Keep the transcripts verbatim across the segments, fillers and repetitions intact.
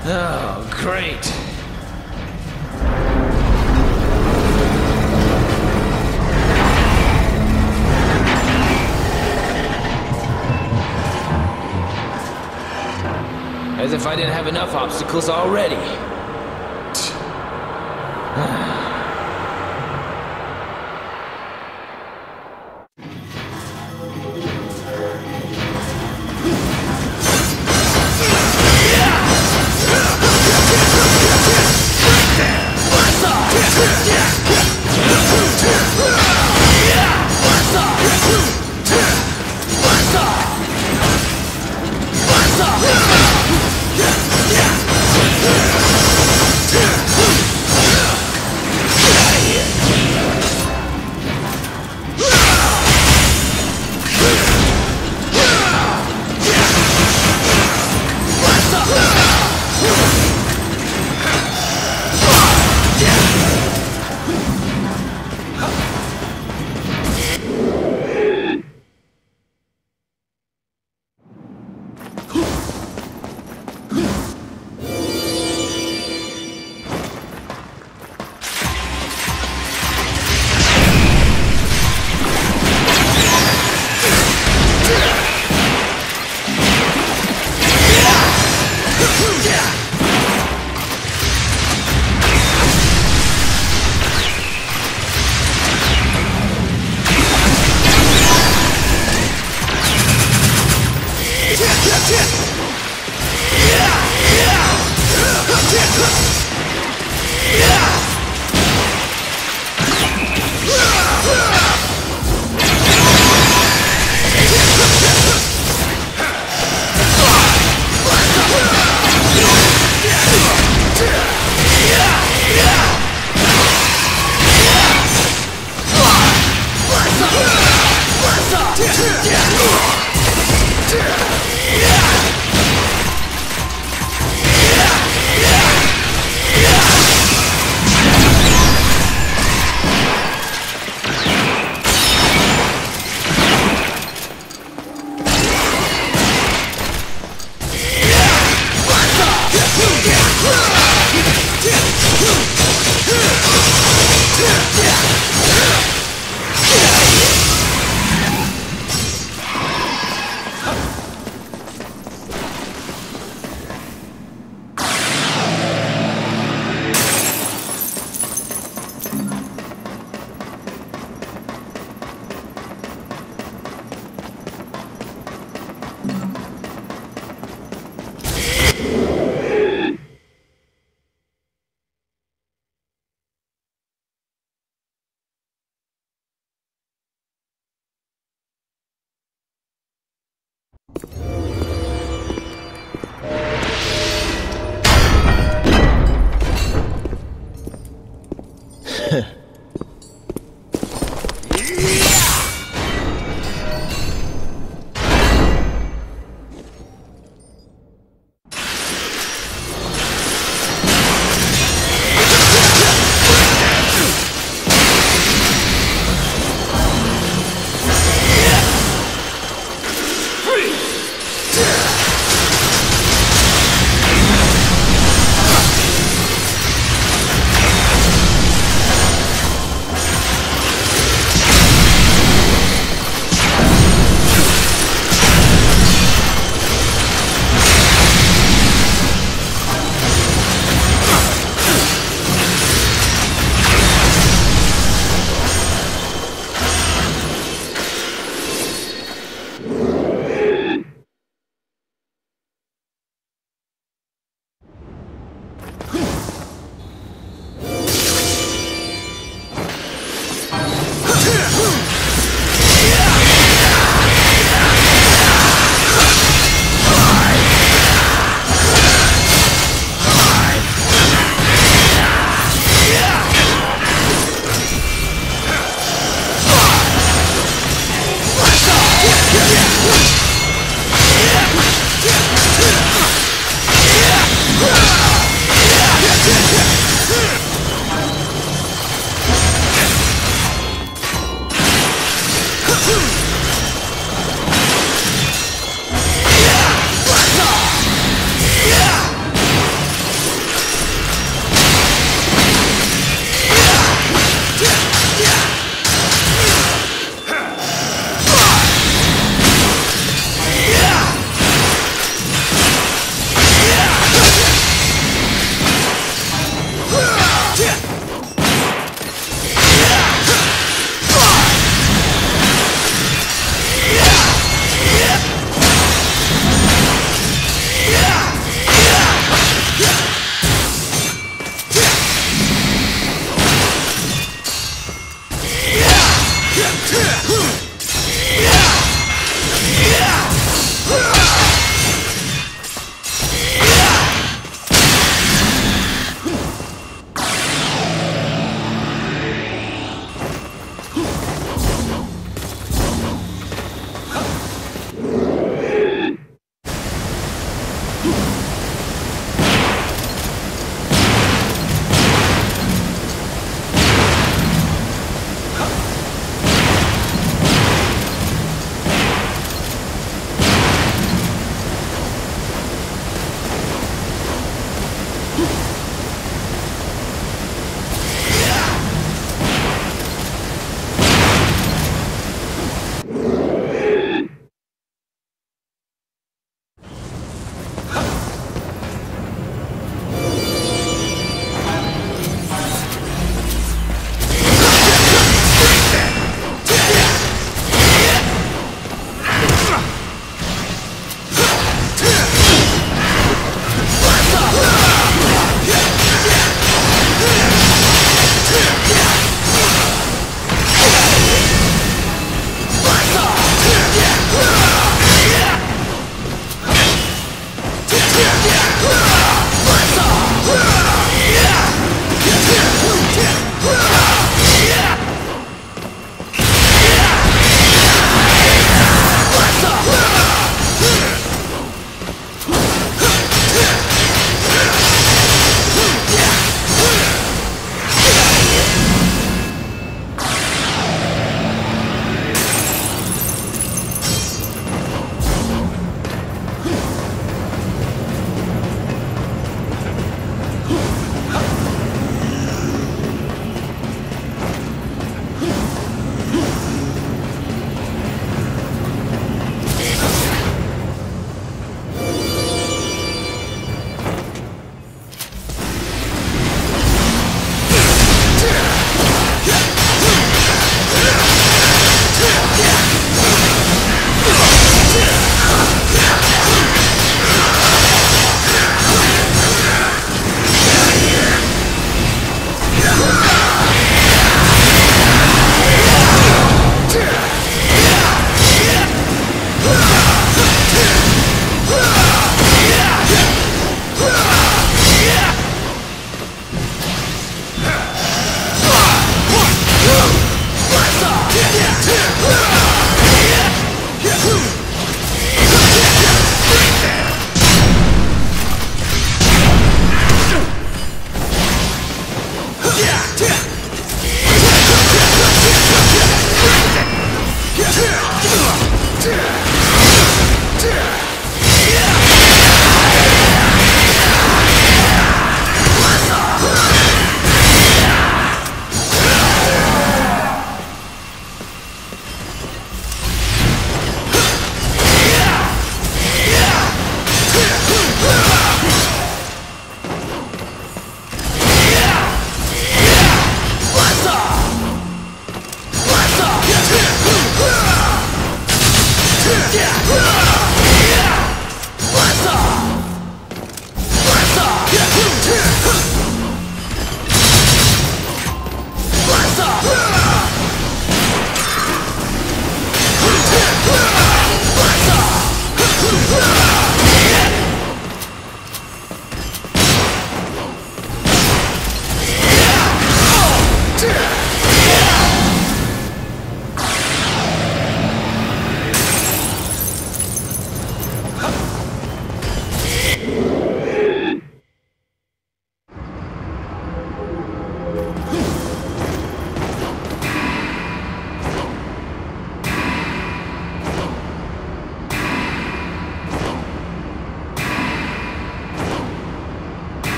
Oh, great. As if I didn't have enough obstacles already.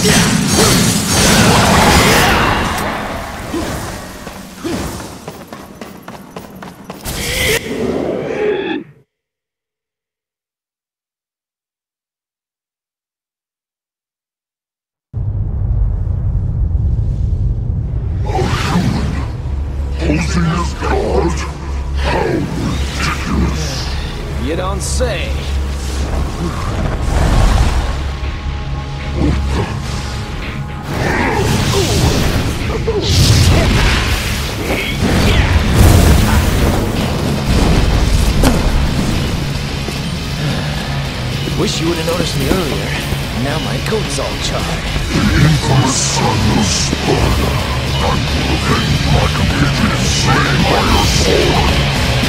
Posing as God? How ridiculous! You don't say. Wish you would have noticed me earlier. Now my coat's all charred. The infamous son of Sparta. I will avenge my compatriots slain by your sword!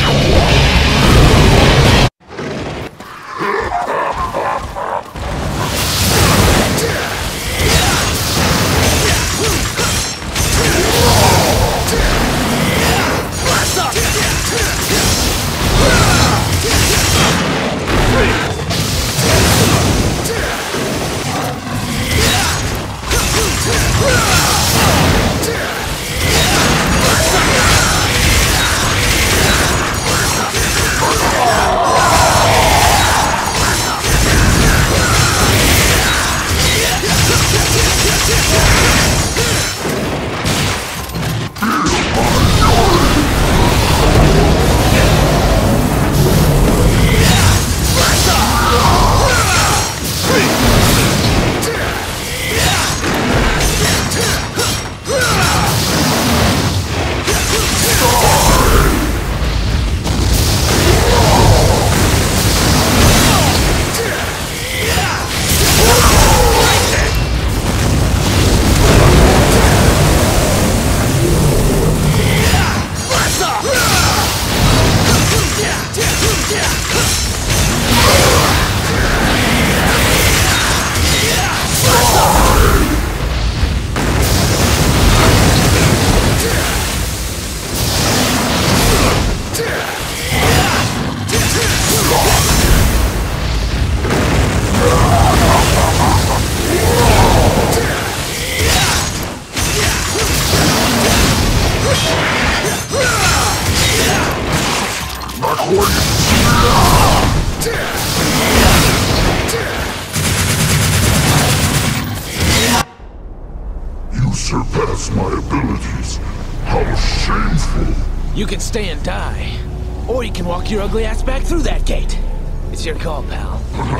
You surpass my abilities. How shameful. You can stay and die. Or you can walk your ugly ass back through that gate. It's your call, pal.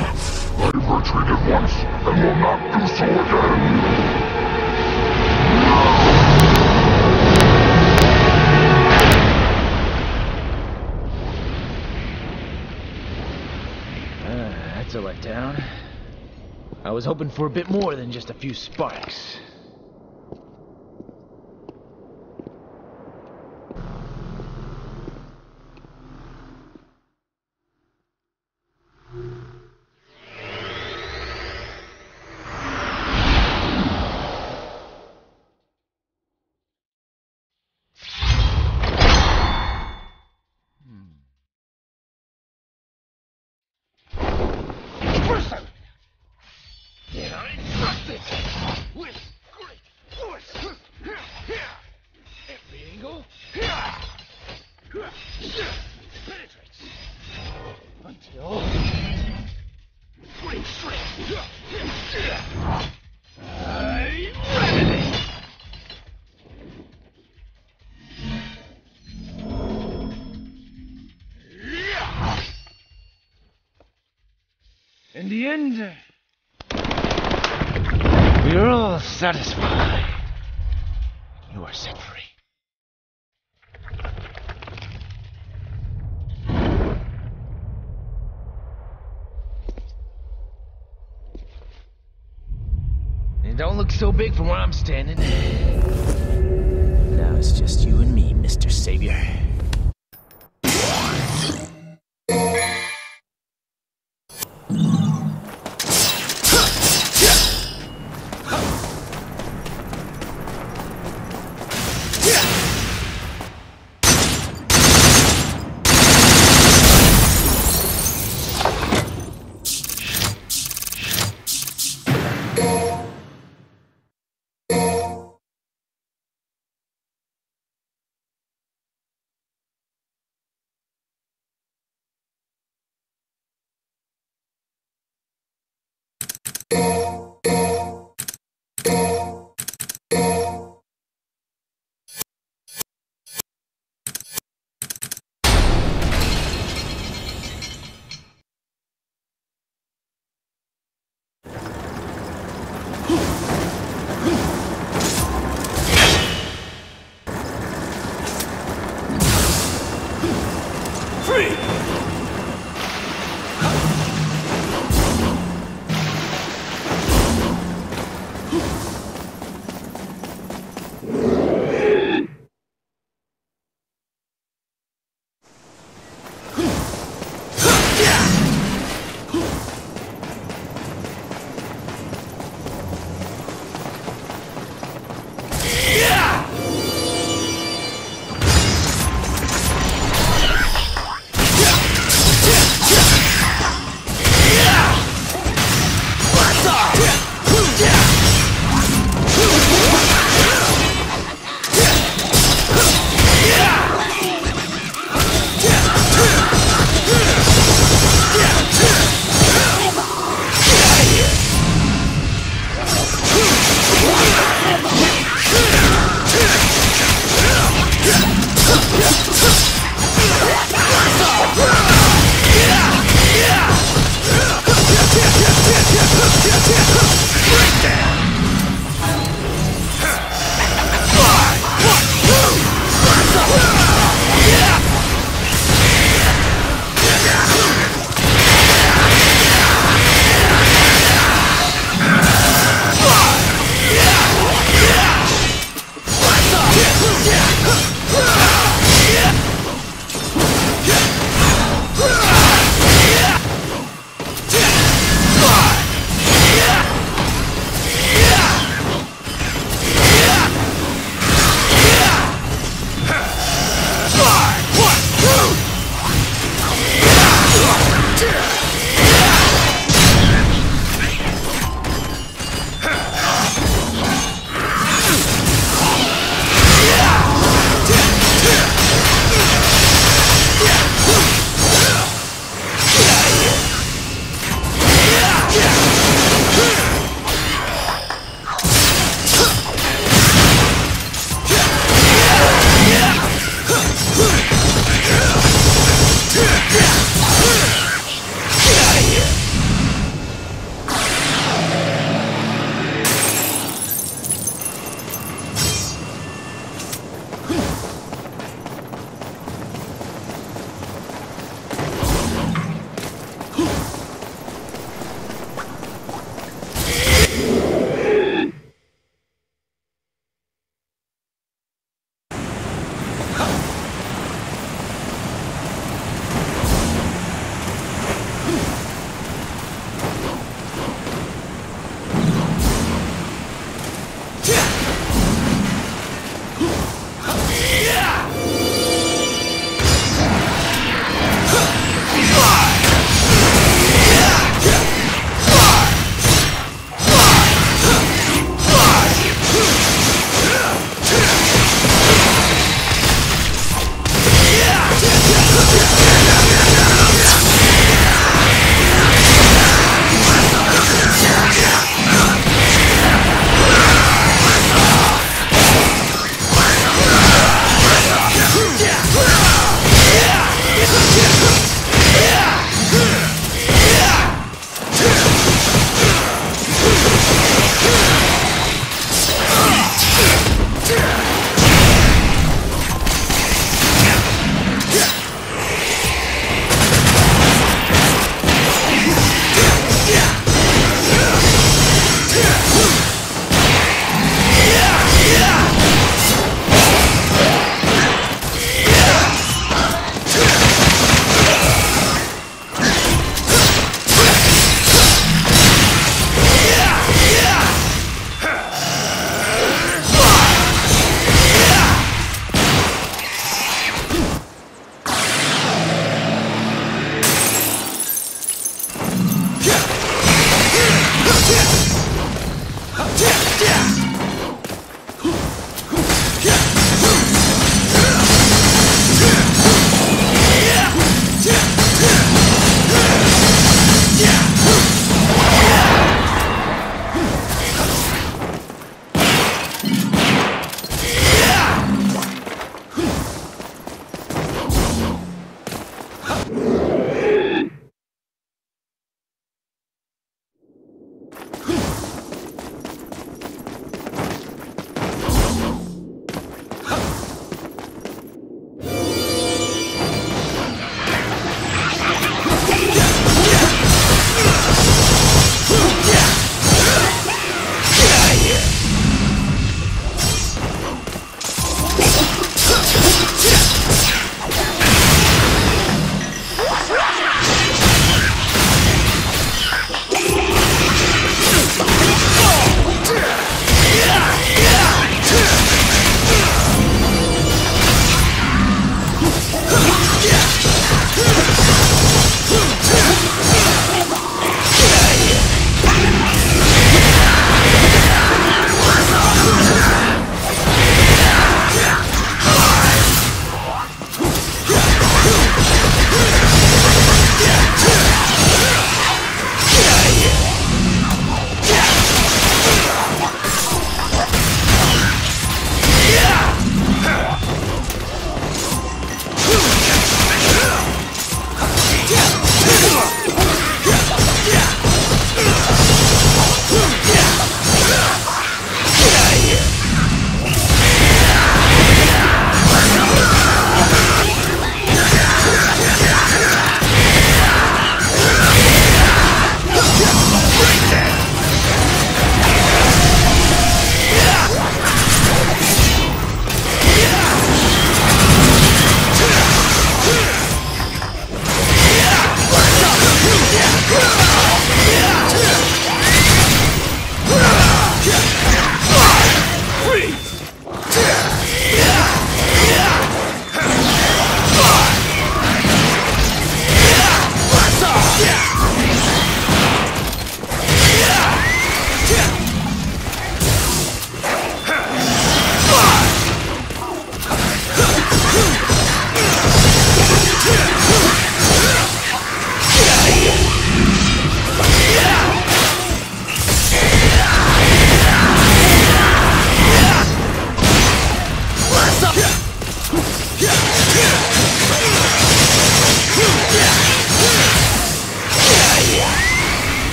I've retreated once, and will not do so again. That's a letdown. I was hoping for a bit more than just a few sparks. With great force! Every angle penetrates until great strength. I remedy. In the end, we're all satisfied. You are set free. It don't look so big from where I'm standing. Now it's just you and me, Mister Savior.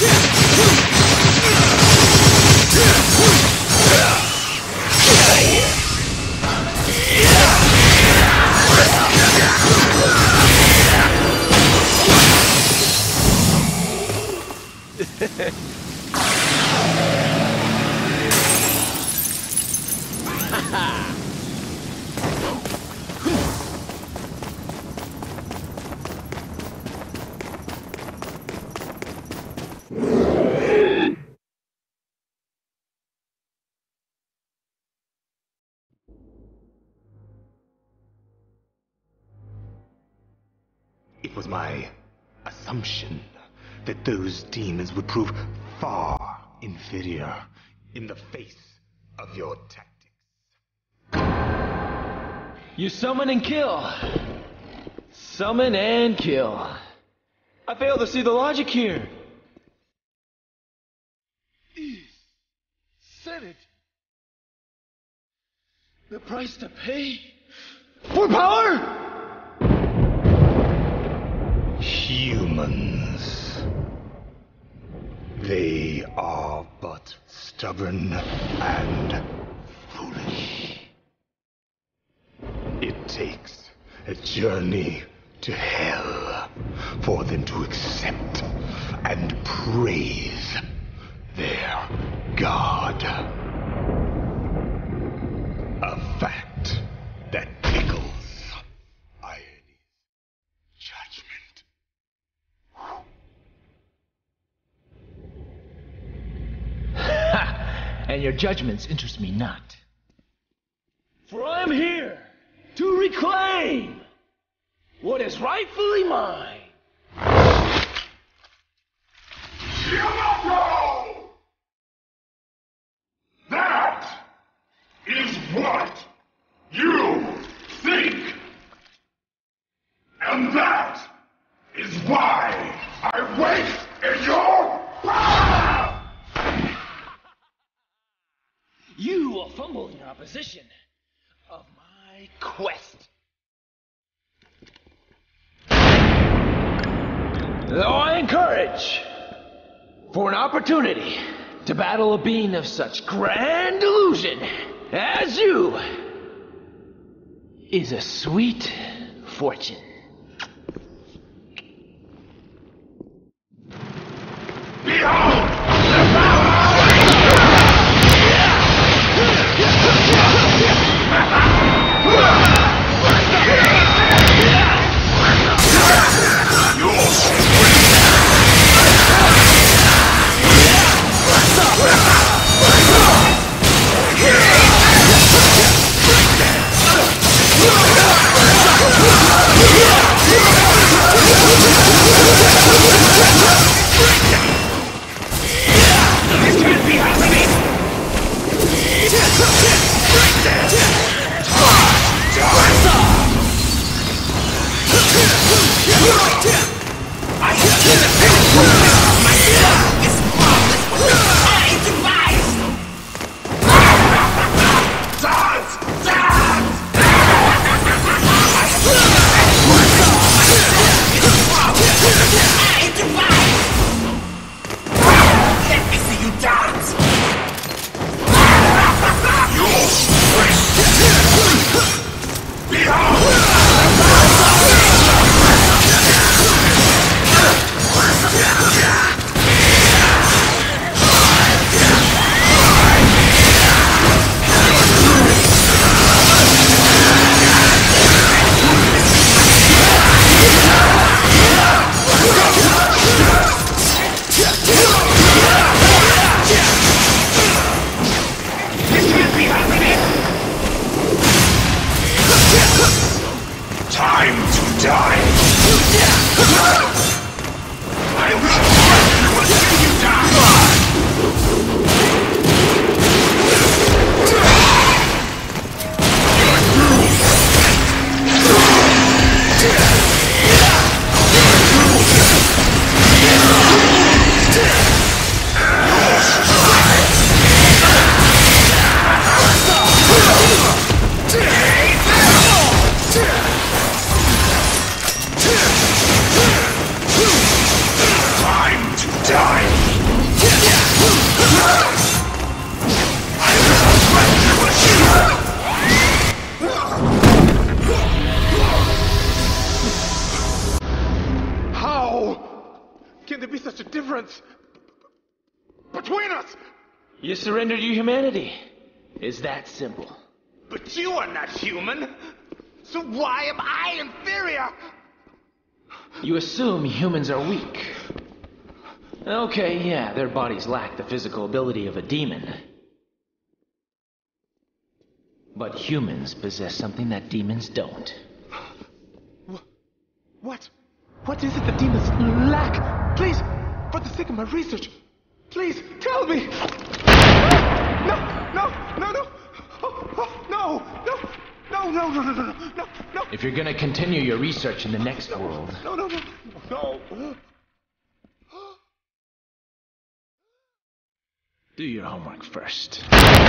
It was my assumption that those demons would prove far inferior in the face of your tactics. You summon and kill. Summon and kill. I fail to see the logic here. Said it. The price to pay for power? Humans. They are but stubborn and foolish. It takes a journey to hell for them to accept and praise their God. A fact that tickles Ione's judgment. Ha! And your judgments interest me not. For I am here to reclaim what is rightfully mine. Yamato! That is what you think! And that is why I wait in your power! You will fumble in your opposition of my quest. Though I encourage for an opportunity to battle a being of such grand illusion as you is a sweet fortune. Behold! Yeah! between us! You surrendered your humanity. It's that simple. But you are not human! So why am I inferior? You assume humans are weak. Okay, yeah, their bodies lack the physical ability of a demon. But humans possess something that demons don't. What? What is it that demons lack? Please, for the sake of my research, please tell me! No, no, no, no! Oh, oh, no, no! No, no, no, no, no, no, no! If you're gonna continue your research in the next world... No, no, no, no! Do your homework first.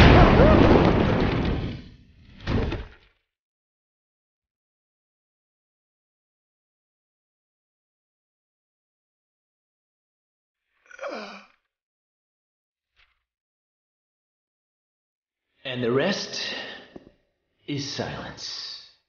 And the rest is silence.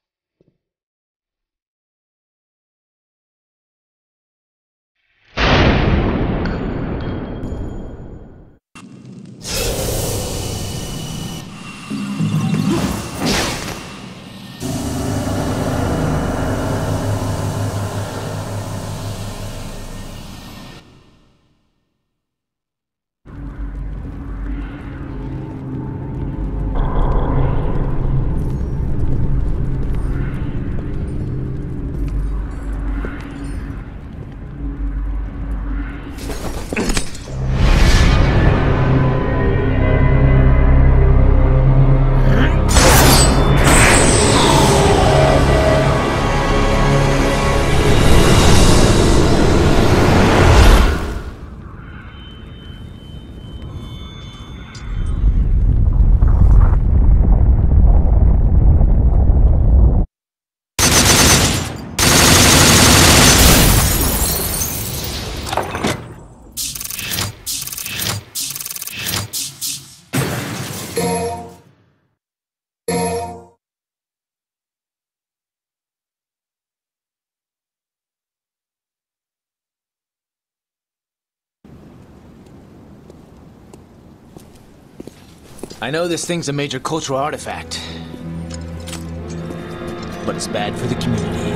I know this thing's a major cultural artifact, but it's bad for the community.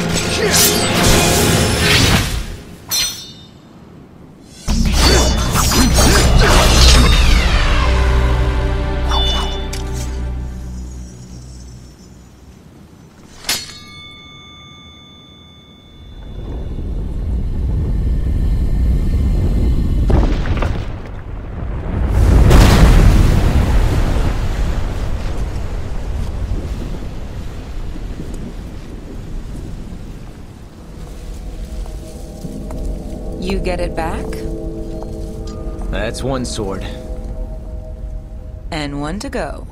You get it back? That's one sword. And one to go.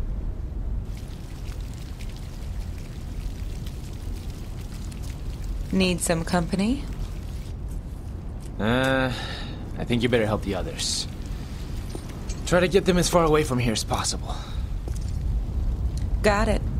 Need some company? Uh, I think you better help the others. Try to get them as far away from here as possible. Got it.